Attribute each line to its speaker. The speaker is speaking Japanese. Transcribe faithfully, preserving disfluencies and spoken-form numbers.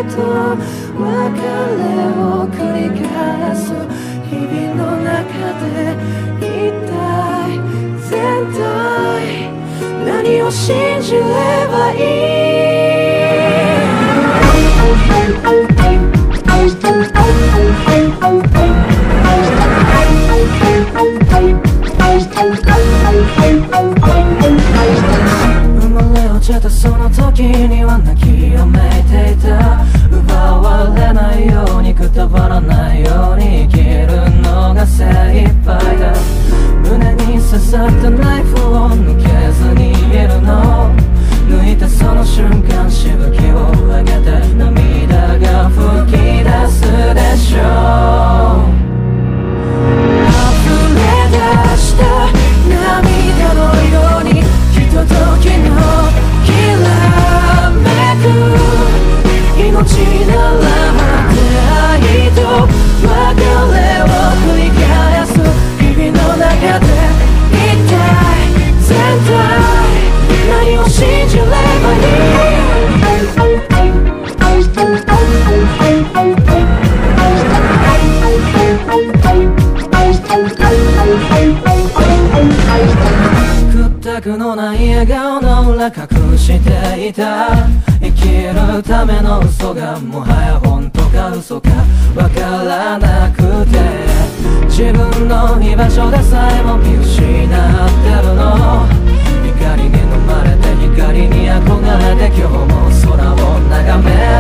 Speaker 1: と別れを繰り返す日々の中で一体全体何を信じればいい生まれ落ちたその時には泣きやめていた奪われないようにくたばらないように生きるのが精一杯だ胸に刺さったナイフを抜けずにいるの抜いたその瞬間しぶきを上げて涙が吹き出すでしょう溢れ出した涙のようにひとときのきらめく命なら出会いと別れを繰り返す日々の中で一体全体何を信じればいい屈託のない笑顔の裏隠していた生きるための嘘がもはや本当か嘘かわからなくて自分の居場所でさえも見失ってるの光に飲まれて光に憧れて今日も空を眺め